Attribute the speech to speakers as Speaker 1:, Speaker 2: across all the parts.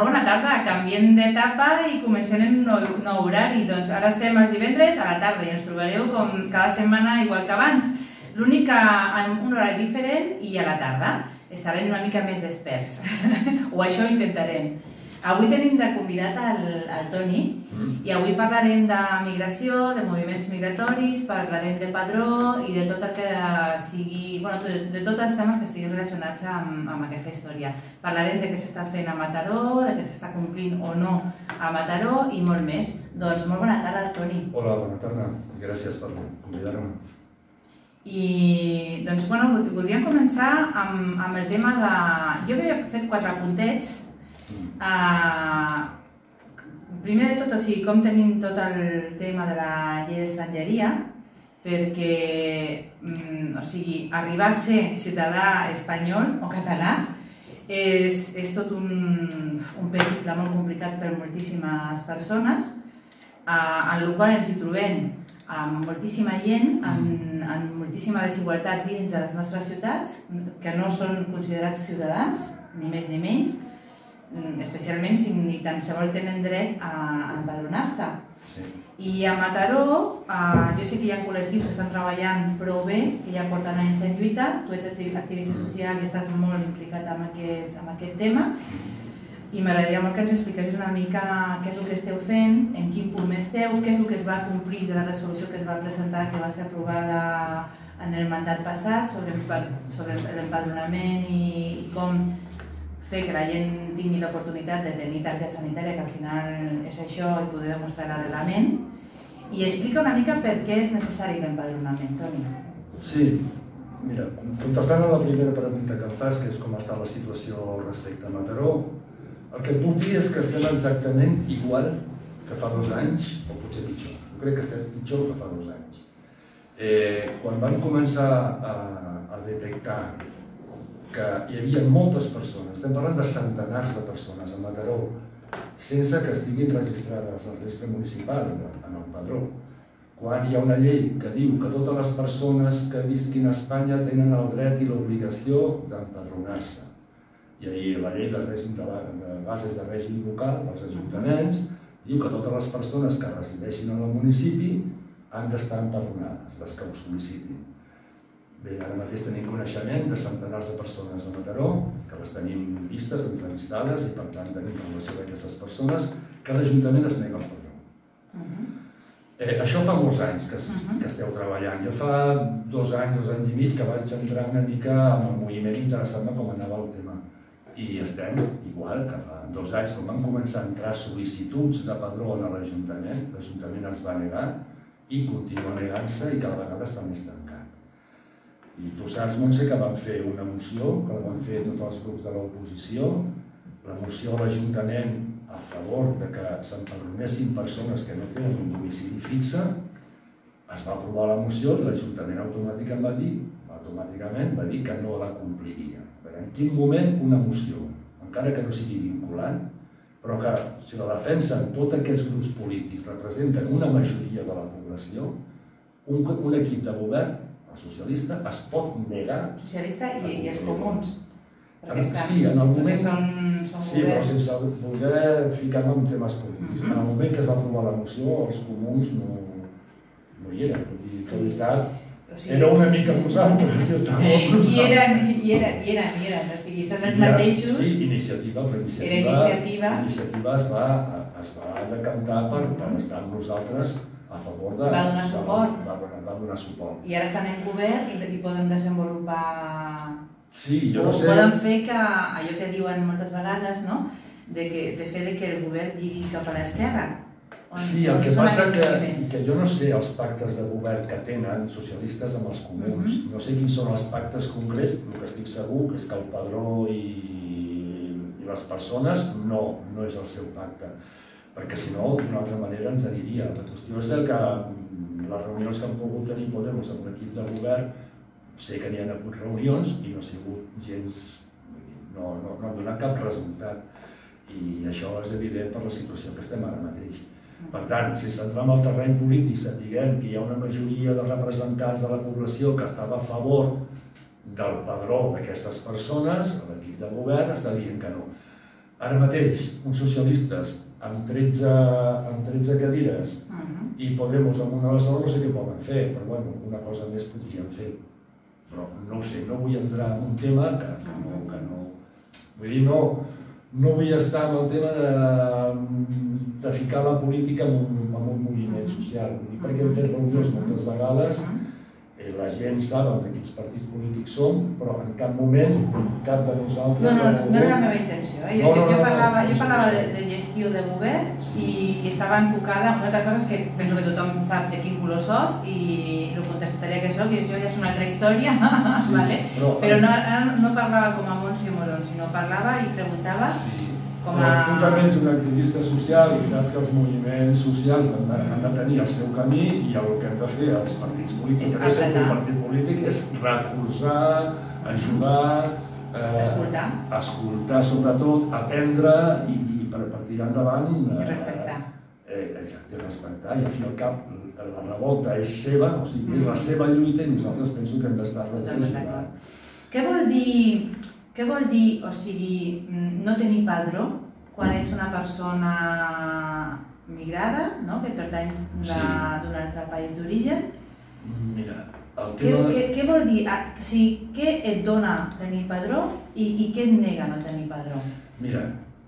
Speaker 1: molt bona tarda, canviem d'etapa i comencem en un nou horari. Doncs ara estem els divendres a la tarda i ens trobareu com cada setmana igual que abans. L'únic que en un horari diferent i a la tarda. Estarem una mica més desperts, o això intentarem. Avui tenim de convidat el Toni i avui parlarem de migració, de moviments migratoris, parlarem de padró i de tot el que sigui, de tots els temes que estiguin relacionats amb aquesta història. Parlarem de què s'està fent a Mataró, de què s'està complint o no a Mataró i molt més. Doncs molt bona tarda, Toni.
Speaker 2: Hola, bona tarda. Gràcies per convidar-me.
Speaker 1: I doncs, voldríem començar amb el tema de... Jo havia fet 4 puntets. Primer de tot, com tenim tot el tema de la llei d'estrangeria, perquè arribar a ser ciutadà espanyol o català és tot un periple molt complicat per moltíssimes persones, en el qual ens hi trobem amb moltíssima gent, amb moltíssima desigualtat dins de les nostres ciutats, que no són considerats ciutadans, ni més ni menys, especialment si ni tan sols tenen dret a empadronar-se. I a Mataró, jo sé que hi ha col·lectius que estan treballant prou bé, que ja porten anys en lluita. Tu ets activista social i estàs molt implicat en aquest tema. I m'agradaria molt que ens expliquessis una mica què és el que esteu fent, en quin punt esteu, què és el que es va complir de la resolució que es va presentar, que va ser aprovada en el mandat passat, sobre l'empadronament i com fer que la gent tingui l'oportunitat de tenir targeta sanitària, que al final és això, i poder demostrar l'arrelament. I explica una mica per què és necessari l'empadronament, Toni.
Speaker 2: Sí, mira, contestant a la primera pregunta que em fas, que és com està la situació respecte a Mataró, el que et puc dir és que estem exactament igual que fa 2 anys, o potser pitjor. Jo crec que estem pitjor que fa 2 anys. Quan van començar a detectar que hi havia moltes persones, estem parlant de centenars de persones a Mataró, sense que estiguin registrades al registre municipal, en el padró, quan hi ha una llei que diu que totes les persones que visquin a Espanya tenen el dret i l'obligació d'empadronar-se. I ahir la llei de bases de règim local dels ajuntaments diu que totes les persones que resideixin al municipi han d'estar empadronades, les que ho sol·licitin. Bé, ara mateix tenim coneixement de centenars de persones a Mataró, que les tenim vistes, entrevistades, i per tant tenim relació amb aquestes persones, que l'Ajuntament es nega al padró. Això fa molts anys que esteu treballant. Jo fa 2 anys, 2 anys i mig, que vaig entrar una mica en el moviment interessant-me com anava el tema. I estem igual que fa 2 anys, quan van començar a entrar sol·licituds de padró a l'Ajuntament, l'Ajuntament es va negar i continua negant-se i cada vegada està més tancat. I tu saps, Montse, que vam fer una moció, que la van fer tots els grups de l'oposició, la moció a l'Ajuntament a favor que s'empadronessin persones que no tenen un domicili fixe, es va aprovar la moció i l'Ajuntament automàticament va dir que no la compliria. En quin moment una moció, encara que no sigui vinculant, però que si la defensen tots aquests grups polítics, representen una majoria de la població, un equip de govern, el socialista, es pot negar...
Speaker 1: Socialista i els comuns.
Speaker 2: Sí, en el moment...
Speaker 1: Sí,
Speaker 2: però sense voler ficar-me en temes polítics. En el moment que es va aprovar la moció, els comuns no hi eren. En realitat, era una mica nosaltres, si estàvem nosaltres.
Speaker 1: Hi eren, o sigui, són els mateixos...
Speaker 2: Sí, iniciativa, però iniciativa es va decantar per estar amb nosaltres a favor de...
Speaker 1: Va donar suport.
Speaker 2: Va donar suport.
Speaker 1: I ara estan en govern i poden desenvolupar...
Speaker 2: Sí, jo no sé...
Speaker 1: O poden fer que allò que diuen moltes vegades, no?, de fer que el govern giri cap a l'esquerra.
Speaker 2: Sí, el que passa que jo no sé els pactes de govern que tenen socialistes amb els comuns. No sé quins són els pactes concrets, el que estic segur és que el padró i les persones no és el seu pacte, perquè si no, d'una altra manera ens aniria. La qüestió és que les reunions que han pogut tenir Podemos amb l'equip de govern, sé que n'hi ha hagut reunions i no ha sigut gens... no han donat cap resultat. I això és evident per la situació que estem ara mateix. Per tant, si centrem el terreny polític, sapiguem que hi ha una majoria de representants de la població que estava a favor del padró d'aquestes persones, l'equip de govern està dient que no. Ara mateix, uns socialistes amb 13 cadires i Podemos amb una de sol no sé què poden fer, però bueno, una cosa més podrien fer. Però no ho sé, no vull entrar en un tema que no... Vull dir, no vull estar en el tema de ficar la política en un moviment social. Vull dir, perquè hem fet reunions moltes vegades, la gent saben de quins partits polítics som, però en cap moment cap de nosaltres...
Speaker 1: No era la meva intenció. Jo parlava de gestió de govern i estava enfocada en una altra cosa que penso que tothom sap de quin color soc i el contestaria que soc, i això ja és una altra història, però no parlava com a Montse Morón, sinó parlava i preguntava com a...
Speaker 2: Tu també ets un activista social i saps que els moviments socials han de tenir el seu camí i el que hem de fer els partits polítics, un partit polític, és recolzar, ajudar, escoltar sobretot, aprendre i per tirar endavant...
Speaker 1: I respectar.
Speaker 2: Exacte, respectar, i al fi al cap la revolta és seva, o sigui, és la seva lluita i nosaltres penso que hem d'estar ajudant.
Speaker 1: Què vol dir, o sigui, no tenir padró quan ets una persona migrada, que pertanys d'un altre país d'origen?
Speaker 2: Mira, el tema...
Speaker 1: Què vol dir? O sigui, què et dona tenir padró i què et nega no tenir padró?
Speaker 2: Mira,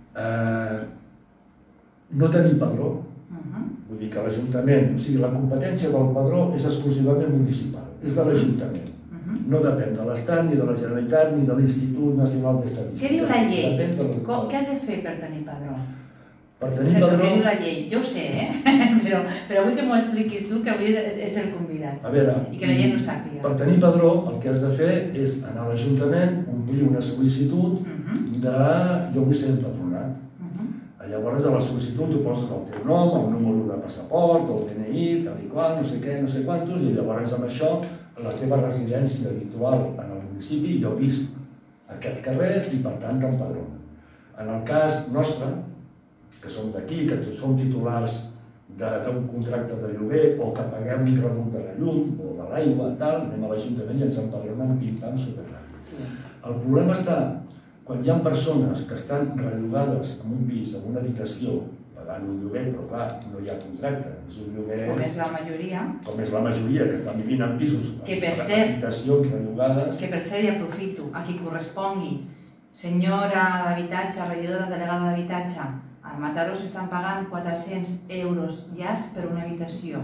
Speaker 2: no tenir padró, vull dir que l'Ajuntament, o sigui, la competència del padró és exclusivament municipal, és de l'Ajuntament. No depèn de l'Estat, ni de la Generalitat, ni de l'Institut Nacional d'Estadística.
Speaker 1: Què diu la llei? Què has de fer per tenir padró?
Speaker 2: Per tenir padró...
Speaker 1: Què diu la llei? Jo ho sé, però vull que m'ho expliquis tu, que avui ets el convidat.
Speaker 2: A veure...
Speaker 1: I que la llei no ho sàpiga.
Speaker 2: Per tenir padró, el que has de fer és anar a l'Ajuntament, omplir una sol·licitud de... Jo vull ser empadronat. Llavors, a la sol·licitud tu poses el teu nom, el número de passaport, el DNI, tal i qual, no sé què, no sé quantos, i llavors amb això la teva residència habitual en el municipi, jo visc aquest carrer i per tant t'empadrona. En el cas nostre, que som d'aquí, que som titulars d'un contracte de lloguer o que paguem un rebut de la llum o de l'aigua, tal, anem a l'Ajuntament i ens empadronen pim-pam superràpid. El problema està quan hi ha persones que estan rellogades en un pis, en una habitació, pagant un lloguer, però clar, no hi ha contracte, és un lloguer...
Speaker 1: Com és la majoria.
Speaker 2: Com és la majoria, que estan vivint en pisos,
Speaker 1: en habitacions
Speaker 2: rellogades...
Speaker 1: Que per cert, i aprofito, a qui correspongui, senyora d'habitatge, regidora delegada d'habitatge, a Mataró s'estan pagant 400 euros llargs per una habitació.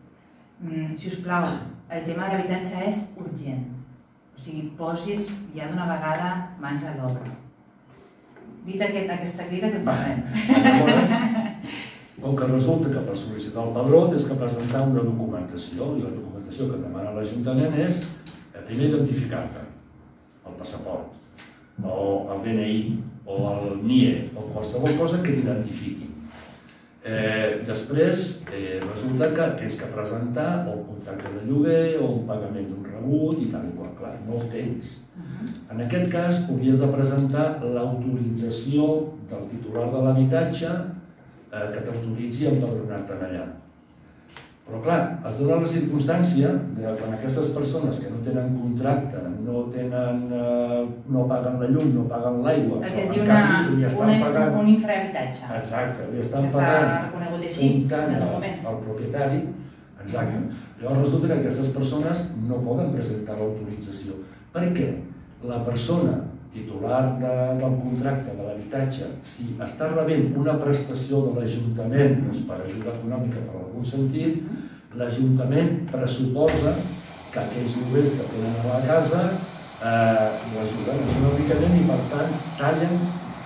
Speaker 1: Si us plau, el tema de l'habitatge és urgent. O sigui, posi'ns ja d'una vegada mans a l'obra. Dit aquesta crida, continuem.
Speaker 2: Com que resulta que per sol·licitar el padró tens que presentar una documentació i la documentació que demana l'Ajuntament és primer identificar-te, el passaport, o el DNI, o el NIE, o qualsevol cosa que t'identifiqui. Després resulta que tens que presentar o un contracte de lloguer o un pagament d'un rebut i tal i qual, clar, no el tens. En aquest cas hauries de presentar l'autorització del titular de l'habitatge que t'autoritzi a empadronar-te allà. Però clar, es dona la circumstància que quan aquestes persones que no tenen contracte, no paguen la llum, no paguen l'aigua,
Speaker 1: el que es diu un infrahabitatge.
Speaker 2: Exacte, li estan pagant comptant al propietari. Exacte. Llavors resulta que aquestes persones no poden presentar l'autorització. Per què? La persona titular del contracte de l'habitatge, si està rebent una prestació de l'Ajuntament per ajuda econòmica per algun sentit, l'Ajuntament pressuposa que aquells lloguers que tenen a la casa l'ajuden econòmicament i per tant tallen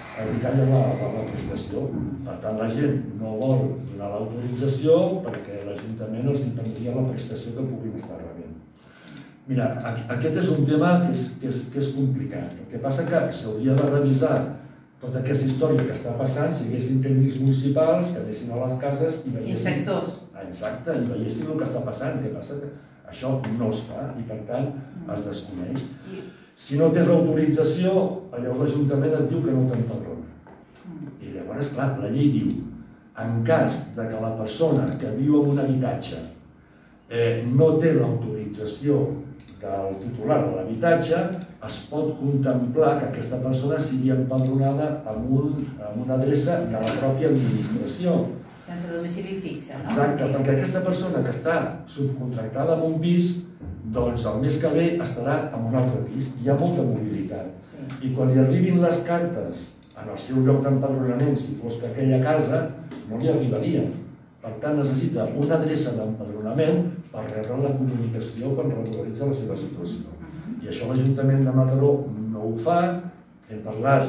Speaker 2: la prestació. Per tant la gent no vol donar l'autorització perquè l'Ajuntament els impediria la prestació que puguin estar rebent. Mira, aquest és un tema que és complicat. El que passa que s'hauria de revisar tota aquesta història que està passant si hi haguessin tècnics municipals que anessin a les cases i veiessin...
Speaker 1: Inspectors.
Speaker 2: Exacte, i veiessin el que està passant. El que passa que això no es fa i per tant es desconeix. Si no tens l'autorització, llavors l'Ajuntament et diu que no t'empadrona. I llavors, clar, la llei diu en cas que la persona que viu en un habitatge no té l'autorització del titular de l'habitatge, es pot contemplar que aquesta persona sigui empadronada amb una adreça de la pròpia administració.
Speaker 1: Sense domicili fixe, no?
Speaker 2: Exacte, perquè aquesta persona que està subcontractada en un pis, doncs el mes que ve estarà en un altre pis. Hi ha molta mobilitat. I quan li arribin les cartes en el seu lloc d'empadronament, si fos que aquella casa, no li arribaria. Per tant, necessita una adreça d'empadronament per rebre la comunicació quan regularitza la seva situació. I això l'Ajuntament de Mataró no ho fa. Hem parlat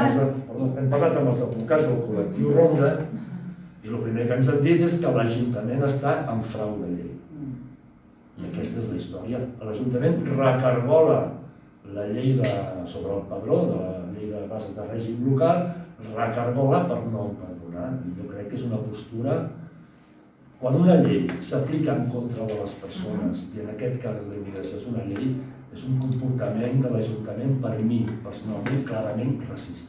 Speaker 2: amb els advocats del col·lectiu Ronda i el primer que ens han dit és que l'Ajuntament està en frau de llei. I aquesta és la història. L'Ajuntament recargola la llei sobre el padró, de la llei de bases de règim local, recargola per no empadronar. Jo crec que és una postura. Quan una llei s'aplica en contra de les persones, i en aquest cas la immigració és una llei, és un comportament de l'Ajuntament per mi, personalment, clarament racista.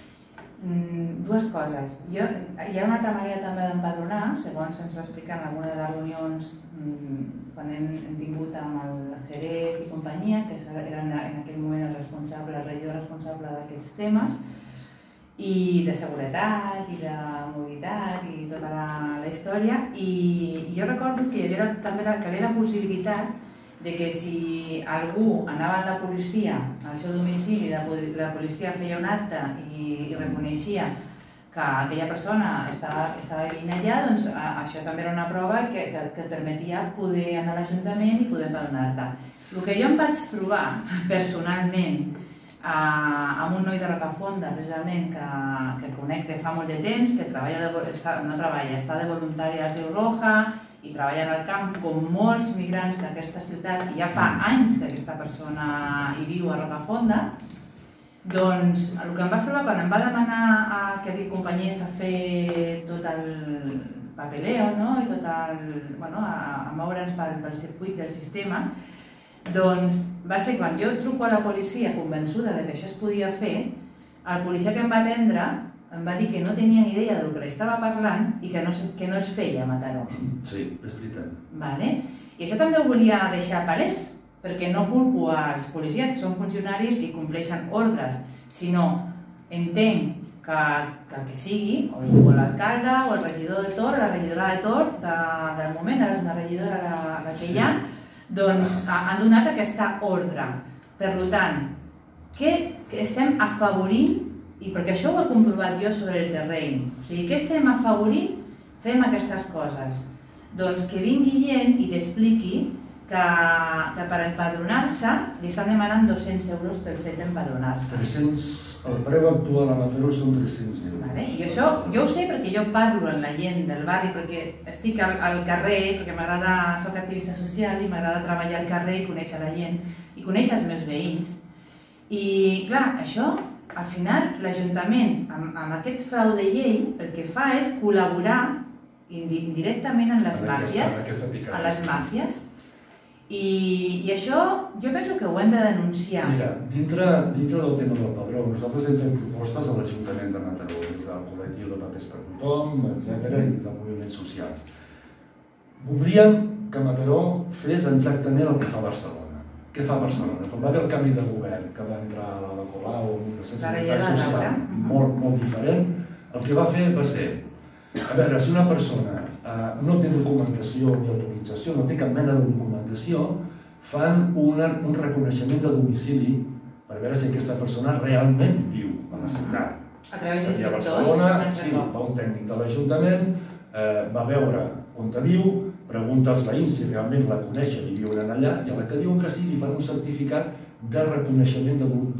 Speaker 1: Dues coses. Hi ha una altra manera també d'empadronar, segons ens va explicar en alguna de les reunions quan hem tingut amb el Jerez i companyia, que era en aquell moment el regidor responsable d'aquests temes, i de seguretat, i de mobilitat, i tota la història. I jo recordo que hi havia la possibilitat de que si algú anava a la policia, al seu domicili, la policia feia un acte i reconeixia que aquella persona estava vivint allà, doncs això també era una prova que et permetia poder anar a l'Ajuntament i poder empadronar-te. El que jo em vaig trobar personalment amb un noi de Rocafonda, precisament, que conec de fa molt de temps, que està de voluntari a la Creu Roja i treballa al camp com molts migrants d'aquesta ciutat, i ja fa anys que aquesta persona hi viu a Rocafonda. Doncs el que em va trobar quan em va demanar que li acompanyés a fer tot el papeleo i tot a moure'ns pel circuit del sistema, doncs va ser quan jo truco a la policia convençuda que això es podia fer, el policia que em va atendre em va dir que no tenia ni idea del que li estava parlant i que no es feia a Mataró.
Speaker 2: Sí, és veritat.
Speaker 1: I això també ho volia deixar palès, perquè no culpo als policies, que són funcionaris i compleixen ordres, sinó entenc que el que sigui, o l'alcalde, o el regidor de Tor, la regidora de Tor del moment, ara és una regidora la que hi ha, doncs han donat aquesta ordre. Per tant, què estem afavorint, i perquè això ho he comprovat jo sobre el terreny, o sigui, què estem afavorint? Fem aquestes coses. Doncs que vingui gent i t'expliqui que per empadronar-se li estan demanant 200 euros per fet d'empadronar-se.
Speaker 2: El preu actual a Mataró són 300 euros.
Speaker 1: I això jo ho sé perquè jo parlo amb la gent del barri, perquè estic al carrer, perquè soc activista social i m'agrada treballar al carrer i conèixer la gent i conèixer els meus veïns. I clar, això, al final, l'Ajuntament, amb aquest frau de llei, el que fa és col·laborar indirectament amb les màfies. I això jo penso que ho hem de denunciar.
Speaker 2: Mira, dintre del tema del padró, nosaltres hem fet propostes a l'Ajuntament de Mataró, des del col·lectiu de Papers per Tothom, etc., i des dels moviments socials. Voldríem que Mataró fes exactament el que fa Barcelona. Què fa Barcelona? Quan va haver el canvi de govern, que va entrar a la Colau, una sensibilitat social molt diferent, el que va fer va ser, a veure, si una persona no té documentació ni autorització, no té cap mena de documentació, fan un reconeixement de domicili per veure si aquesta persona realment viu a la ciutat.
Speaker 1: A través d'inspectors?
Speaker 2: A Barcelona, sí, va un tècnic de l'Ajuntament, va veure on viu, pregunta als veïns si realment la coneixen i viuen allà, i a la que diuen que sí, li fan un certificat de reconeixement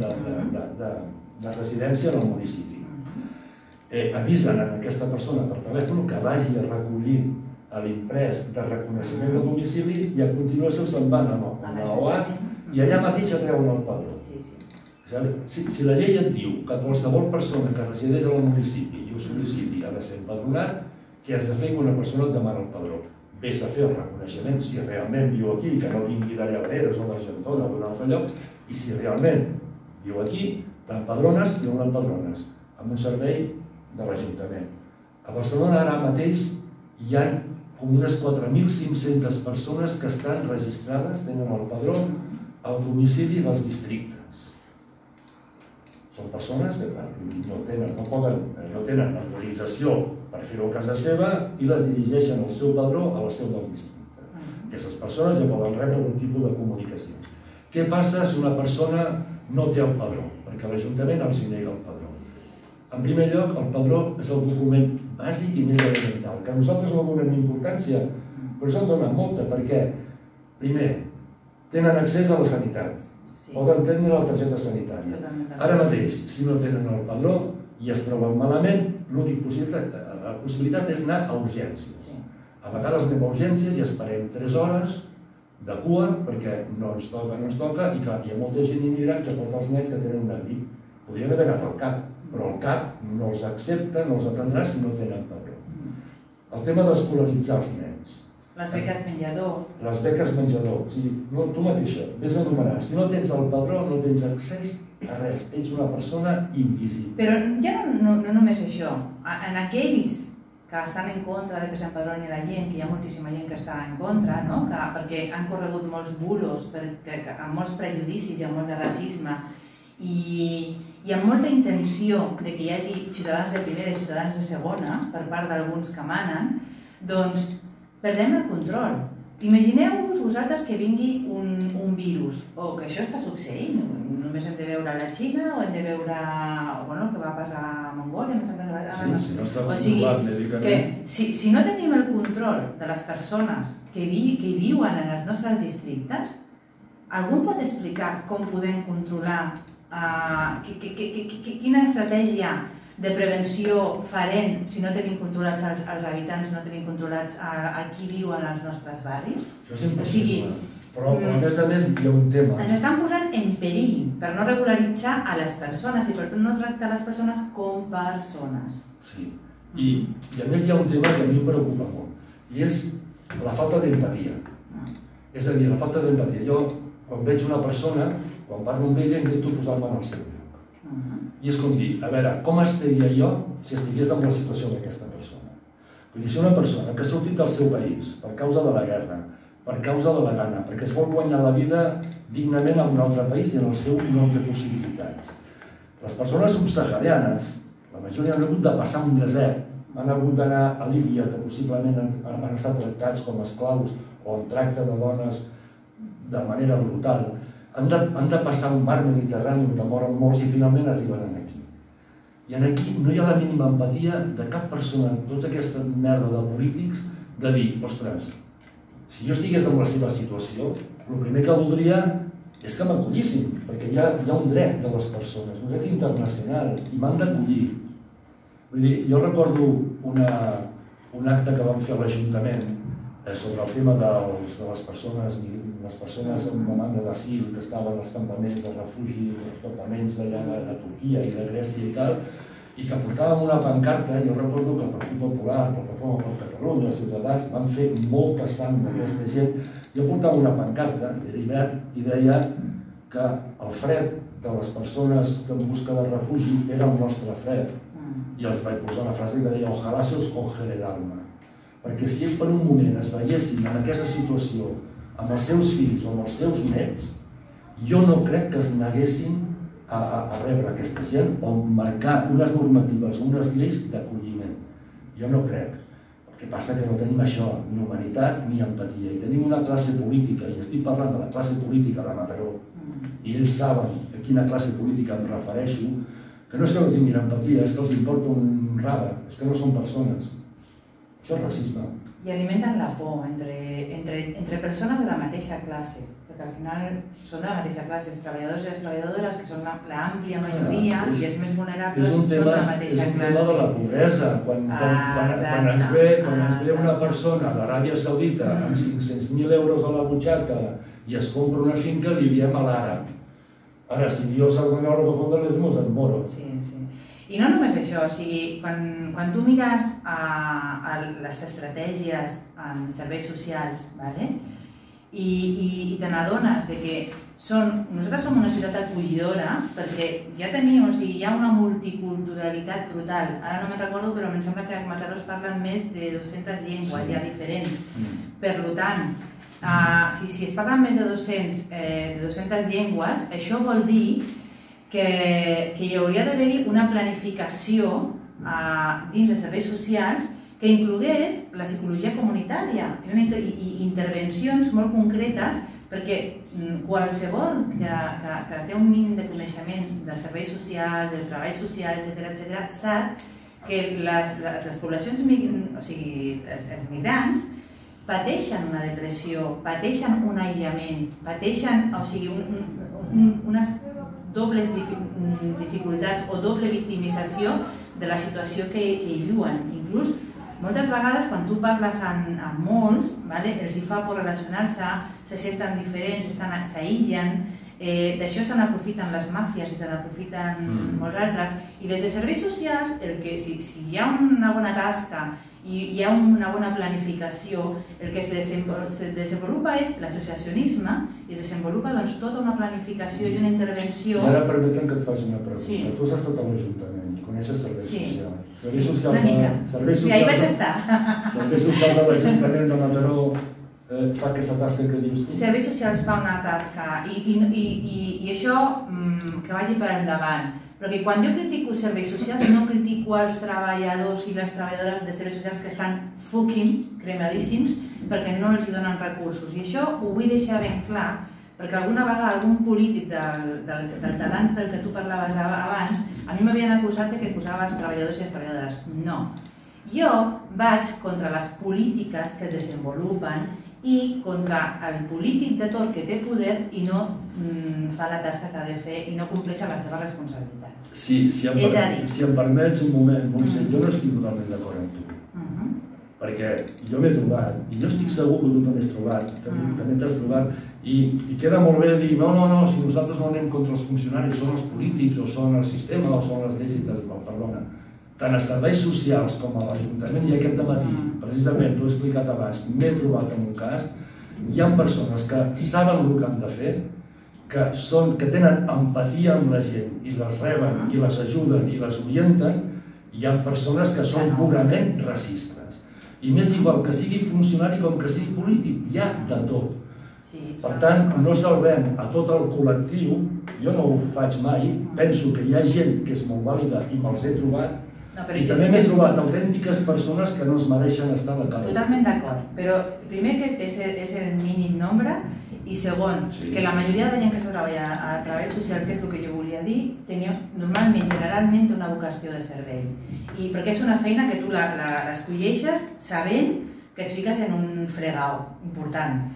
Speaker 2: de residència en el municipi. Avisen a aquesta persona per telèfon que vagi a recollir l'imprès de reconeixement de domicili i a continuació se'n van a l'OAT i allà mateix ja treuen el padró. Si la llei et diu que qualsevol persona que resideix al municipi i ho sol·liciti ha de ser empadronat, què has de fer quan una persona et demana el padró? Ves a fer el reconeixement si realment viu aquí, que no vingui de Llavaneres o d'Argentona o d'un altre lloc, i si realment viu aquí, t'empadrones i on l'empadrones? Amb un servei de l'Ajuntament. A Barcelona ara mateix hi ha com unes 4.500 persones que estan registrades, tenen el padró al domicili dels districtes. Són persones que no tenen autorització per fer-ho a casa seva i les dirigeixen al seu padró a la seu del districte. Aquestes persones ja poden rebre algun tipus de comunicació. Què passa si una persona no té el padró? Perquè l'Ajuntament els nega el padró. En primer lloc, el padró és el document bàsic i més elemental, que nosaltres no donem importància, però se'n dona molta, perquè, primer, tenen accés a la sanitat, poden tenir la targeta sanitària. Ara mateix, si no tenen el padró i es troben malament, l'única possibilitat és anar a urgències. A vegades anem a urgències i esperem 3 hores de cua perquè no ens toca i clar, hi ha molta gent immigrant que porta els nens que tenen una grip. Podrien haver anat al CAP, però el CAP no els accepta, no els atendrà si no tenen padró. El tema d'escolaritzar els nens.
Speaker 1: Les beques menjador. Les
Speaker 2: beques menjador. O sigui, tu mateixa, vés a enumerar. Si no tens el padró, no tens accés a res. Ets una persona invisible.
Speaker 1: Però ja no només això. En aquells que estan en contra de que s'empadroni la gent, que hi ha moltíssima gent que està en contra, perquè han corregut molts bulos, amb molts prejudicis i amb molt de racisme, i amb molta intenció que hi hagi ciutadans de primera i ciutadans de segona per part d'alguns que manen, doncs perdem el control. Imagineu-vos vosaltres que vingui un virus, o que això està succeint, només hem de veure la Xina o hem de veure el que va passar a Mongòlia.
Speaker 2: Sí, si no està controlat mèdicament.
Speaker 1: Si no tenim el control de les persones que viuen en els nostres districtes, algú pot explicar com podem controlar, quina estratègia de prevenció farem si no tenim controlats els habitants, no tenim controlats a qui viuen als nostres barris?
Speaker 2: Això és impossible. Però a més hi ha un tema.
Speaker 1: Ens estan posant en perill per no regularitzar a les persones i per no tractar les persones com persones.
Speaker 2: Sí, i a més hi ha un tema que a mi em preocupa molt, i és la falta d'empatia. És a dir, la falta d'empatia. Jo, quan veig una persona, quan parlo amb ella, intento posar-me en el seu lloc. I és com dir, a veure, com estaria jo si estigués en la situació d'aquesta persona? Vull dir, si una persona que ha sortit del seu país per causa de la guerra, per causa de la gana, perquè es vol guanyar la vida dignament en un altre país i en el seu no té possibilitats. Les persones subsaharianes, la majoria han hagut de passar un desert, han hagut d'anar a Líbia, que possiblement han estat tractats com a esclaus o en tracte de dones de manera brutal, han de passar un mar Mediterrani on moren molts i finalment arriben aquí. I aquí no hi ha la mínima empatia de cap persona, tots aquesta merda de polítics, de dir, ostres, si jo estigués en la seva situació, el primer que voldria és que m'acollissin, perquè hi ha un dret de les persones, un dret internacional, i m'han d'acollir. Vull dir, jo recordo un acte que vam fer a l'Ajuntament sobre el tema de les persones amb demanda d'asil que estaven als campaments de refugi, als campaments d'allà de Turquia i de Grècia i tal, i que portàvem una pancarta. Jo recordo que el Partit Popular, Plataforma per Catalunya, els Ciutadans van fer molta sang d'aquesta gent. Jo portava una pancarta, era hivern, i deia que el fred de les persones que en busca de refugi era el nostre fred. I els vaig posar una frase que deia «Ojalá se os congele el alma». Perquè si ells per un moment es veiessin en aquesta situació amb els seus fills o amb els seus nets, jo no crec que es neguessin a rebre aquesta gent o marcar unes normatives, unes lleis d'acolliment. Jo no crec. El que passa que no tenim això, ni humanitat ni empatia. I tenim una classe política, i estic parlant de la classe política de Mataró, i ells saben a quina classe política em refereixo, que no és que no tinguin empatia, és que els importa un rave, és que no són persones. Això és racisme.
Speaker 1: I alimenten la por entre persones de la mateixa classe, perquè al final són de la mateixa classe, els treballadors i les treballadores, que són l'àmplia majoria i els més vulnerables, són de la mateixa classe.
Speaker 2: És un tema de la pobresa. Quan ens ve una persona d'Aràbia Saudita amb 500.000 euros a la butxaca i es compra una finca, li diem a l'àrab. Ara, si jo salgo en hora que fot de l'Edmos, em moro.
Speaker 1: Sí, sí. I no només això, o sigui, quan tu mires les estratègies en serveis socials, i te n'adones que nosaltres som una ciutat acollidora perquè ja tenim, o sigui, hi ha una multiculturalitat brutal. Ara no me'n recordo, però em sembla que a Mataró es parlen més de 200 llengües ja diferents. Per tant, si es parlen més de 200 llengües, això vol dir que hi hauria d'haver-hi una planificació dins de serveis socials que inclogués la psicologia comunitària i intervencions molt concretes, perquè qualsevol que té un mínim de coneixements de serveis socials, del treball social, etc., sap que les poblacions, o sigui, els migrants, pateixen una depressió, pateixen un aïllament, pateixen, o sigui, unes dobles dificultats o doble victimització de la situació que hi viuen. Inclús, moltes vegades, quan tu parles amb molts, els hi fa por relacionar-se, se senten diferents, s'aïllen, d'això se n'aprofiten les màfies i se n'aprofiten molts altres. I des de serveis socials, si hi ha una bona tasca i hi ha una bona planificació, el que se desenvolupa és l'associacionisme i es desenvolupa tota una planificació i una intervenció.
Speaker 2: Ara permeten que et faci una pregunta. Tu has estat a l'Ajuntament i coneixes serveis socials.
Speaker 1: Sí, una mica. I ahí vaig estar.
Speaker 2: Serveis socials de l'Ajuntament de Mataró fa aquesta tasca que dius tu?
Speaker 1: Serveis socials fa una tasca i això que vagi per endavant. Perquè quan jo critico serveis socials no critico els treballadors i les treballadores de serveis socials que estan fucking cremadíssims perquè no els donen recursos. I això ho vull deixar ben clar, perquè alguna vegada algun polític del talent pel que tu parlaves abans a mi m'havien acusat que posava els treballadors i les treballadores. No. Jo vaig contra les polítiques que es desenvolupen i contra el polític de tot que té poder i no fa la tasca que ha de fer i no compleix les seves responsabilitats.
Speaker 2: Si em permets un moment, Montse, jo no estic totalment d'acord amb tu. Perquè jo m'he trobat, i jo estic segur que tu també has trobat, també t'has trobat, i queda molt bé dir, no, si nosaltres no anem contra els funcionaris, són els polítics, o són el sistema, o són les lleis i tal, perdona. Tant a serveis socials com a l'Ajuntament, i aquest dematí, precisament, t'ho he explicat abans, m'he trobat en un cas, hi ha persones que saben el que han de fer, que tenen empatia amb la gent, i les reben, i les ajuden, i les orienten, i hi ha persones que són purament racistes. I m'és igual que sigui funcionari com que sigui polític, hi ha de tot. Per tant, no salvem a tot el col·lectiu, jo no ho faig mai, penso que hi ha gent que és molt vàlida i me'ls he trobat, i també m'he trobat autèntiques persones que no es mereixen estar a la cara.
Speaker 1: Totalment d'acord, però primer que és el mínim nombre i segon, que la majoria de la gent que treballa a treball social, que és el que jo volia dir, tenia normalment, generalment, una vocació de servei. I perquè és una feina que tu l'escolleixes sabent que et fiques en un fregau important.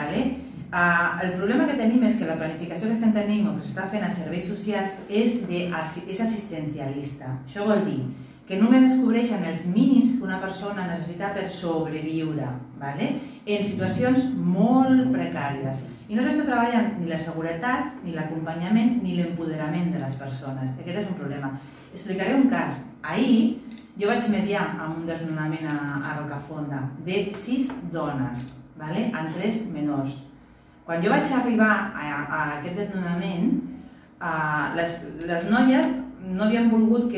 Speaker 1: El problema que tenim és que la planificació que estem tenint o que s'està fent a serveis socials és assistencialista. Això vol dir que només es cobreixen els mínims que una persona necessita per sobreviure en situacions molt precàries. I no s'està treballant ni la seguretat, ni l'acompanyament, ni l'empoderament de les persones. Aquest és un problema. Explicaré un cas. Ahir jo vaig mediar amb un desnonament a Rocafonda de 6 dones, amb 3 menors. Quan jo vaig arribar a aquest desnonament, les noies no havien volgut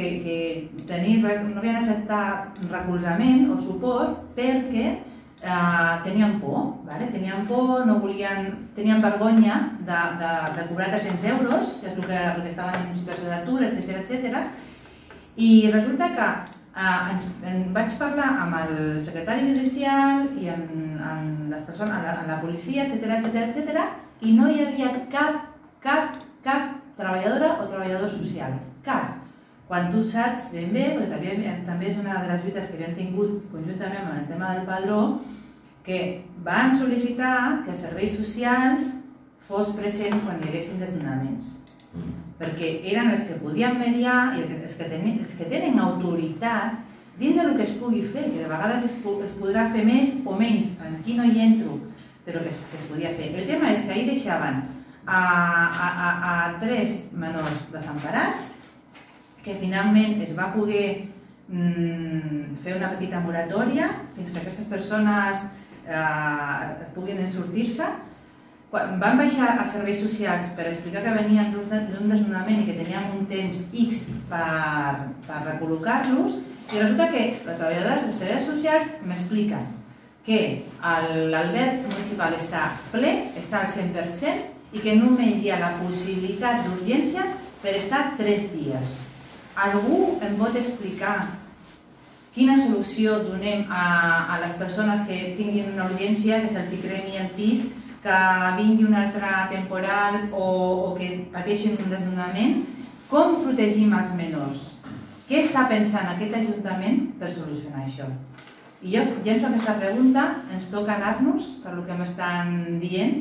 Speaker 1: no havien acceptat recolzament o suport perquè tenien por, no volien, tenien vergonya de cobrar 300 euros, que és el que estaven en situació d'atur, etc. I resulta que vaig parlar amb el secretari judicial i amb les persones, amb la policia, etc. I no hi havia cap treballadora o treballador social. Cap. Quan tu saps ben bé, perquè també és una de les lluites que havíem tingut conjuntament amb el tema del padró, que van sol·licitar que serveis socials fos present quan hi haguessin desnonaments. Perquè eren els que podien mediar i els que tenen autoritat dins del que es pugui fer, que de vegades es podrà fer més o menys, aquí no hi entro, però que es podia fer. El tema és que ahir deixaven a 3 menors desemparats, que finalment es va poder fer una petita moratòria fins que aquestes persones puguin sortir-se. Van baixar a serveis socials per explicar que venien d'un desnonament i que teníem un temps X per recol·locar-los, i resulta que les treballadores socials m'expliquen que l'alberg municipal està ple, està al 100% i que només hi ha la possibilitat d'urgència per estar 3 dies. Algú em pot explicar quina solució donem a les persones que tinguin una urgència, que se'ls cremi el pis, que vingui un altre temporal o que pateixin un desnonament? Com protegim els menors? Què està pensant aquest Ajuntament per solucionar això? I jo llenço aquesta pregunta, ens toca anar-nos per el que m'estan dient.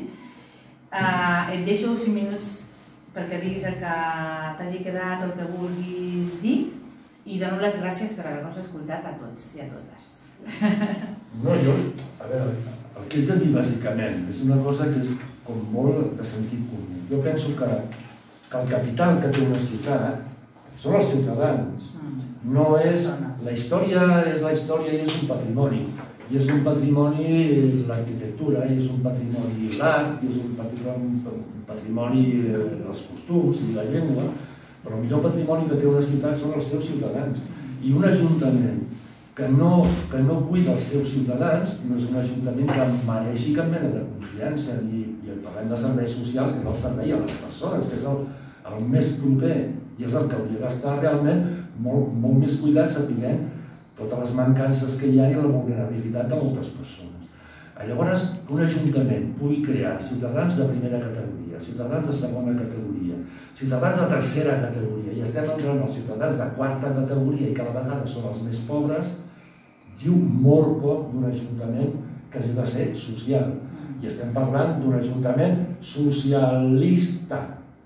Speaker 1: Et deixo 5 minuts perquè diguis el que t'hagi quedat o el que vulguis dir i dono les gràcies per haver-nos escoltat a tots i a totes.
Speaker 2: No, jo, a veure, el que és de dir bàsicament és una cosa que és com molt de sentit comú. Jo penso que el capital que té una ciutat són els ciutadans. No és... La història és la història i és un patrimoni. I és un patrimoni, és l'arquitectura, i és un patrimoni l'art, i és un patrimoni dels costums i la llengua, però el millor patrimoni que té una ciutat són els seus ciutadans. I un ajuntament que no cuida els seus ciutadans no és un ajuntament que mereixi cap mena de confiança. I parlem de serveis socials, que és el servei a les persones, que és el més proper i és el que hauria d'estar realment molt més cuidat sapiguent totes les mancances que hi ha i la vulnerabilitat de moltes persones. Llavors, que un ajuntament pugui crear ciutadans de primera categoria, ciutadans de segona categoria, ciutadans de tercera categoria, i estem entrant als ciutadans de quarta categoria i cada vegada són els més pobres, diu molt poc d'un ajuntament que hagi de ser social. I estem parlant d'un ajuntament socialista,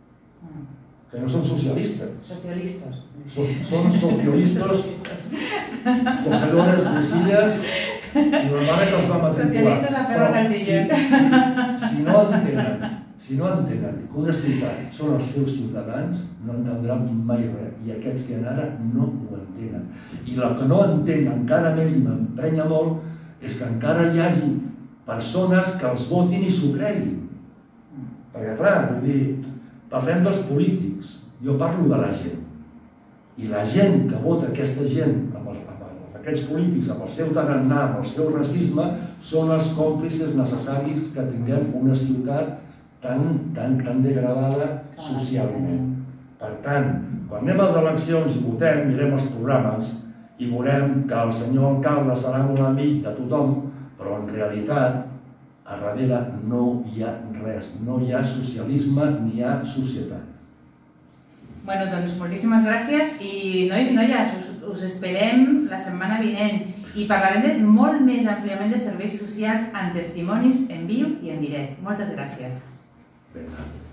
Speaker 2: que no són socialistes.
Speaker 1: Socialistes.
Speaker 2: Són socialistes, cogedores de silles i la mare que els va matricular.
Speaker 1: Socialistes a ferro calcillet.
Speaker 2: Si no entenen que una ciutat són els seus ciutadans, no entendran mai res. I aquests que ara no ho entenen. I el que no entén encara més i m'emprenya molt és que encara hi hagi persones que els votin i s'ho creguin. Perquè clar, vull dir, parlem dels polítics, jo parlo de la gent. I la gent que vota aquesta gent, aquests polítics, amb el seu tarannà, amb el seu racisme, són els còmplices necessaris que tinguem una ciutat tan degradada socialment. Per tant, quan anem a les eleccions i votem, mirem els programes i veurem que el senyor alcalde serà un amic de tothom, però en realitat a darrere no hi ha res, no hi ha socialisme ni hi ha societat.
Speaker 1: Bueno, doncs moltíssimes gràcies i nois i noies, us esperem la setmana vinent i parlarem molt més àmpliament de serveis socials amb testimonis en viu i en directe. Moltes gràcies.
Speaker 2: Vinga.